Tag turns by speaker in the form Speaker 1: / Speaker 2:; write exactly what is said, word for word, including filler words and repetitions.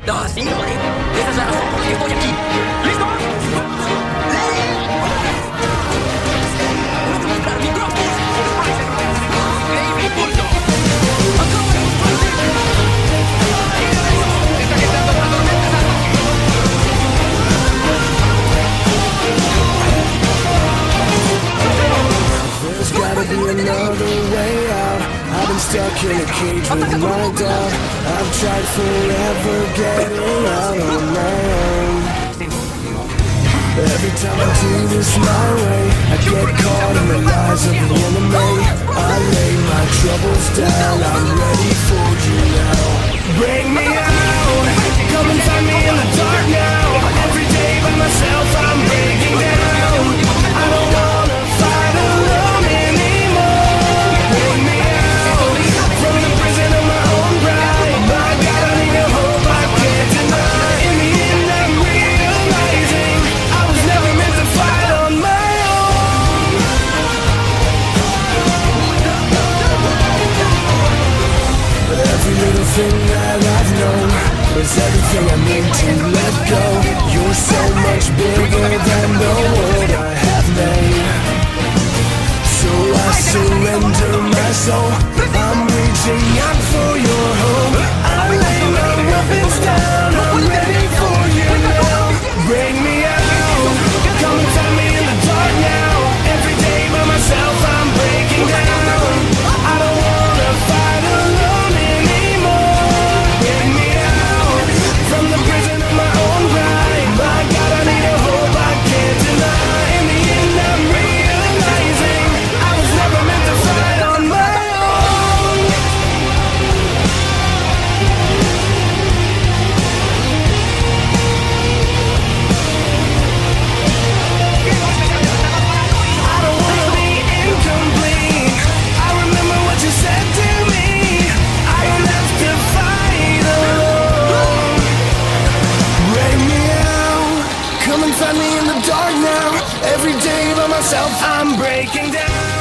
Speaker 1: Ah, sí, lo haré. Esa es la razón por la que estoy aquí. ¿Listos?
Speaker 2: There's gotta be another way out. I've been stuck in a cage with my doubt. I've tried forever getting out on my own. Every time I do this my way, I get caught in the lies of the enemy. I lay my troubles down, I'm ready for you now. Bring me out, come and find me in the dark now. Every day by myself I'm breaking down. I don't wanna fight alone anymore. Bring me out, from the prison of my own pride. My God, I need a hope I can't deny. In the end I'm realizing I was never meant to fight on my own. Every little thing that I've known is everything I need to let go. You're so much bigger than the world I have made. So I surrender my soul. I'm reaching out for your hope. I lay my weapons down. I'm ready for you now. Bring me out. Come and find me in the dark now. Every day by myself I'm breaking down. I don't wanna fight alone anymore. Bring me out from the prison of my own pride. My God, I need a hope I can't deny. In the end I'm realizing I was never meant to fight on my own. I don't wanna be incomplete. I remember what you said to me. I don't have to fight alone. Bring me out. Come and find me in the dark now. Every day by myself I'm breaking down.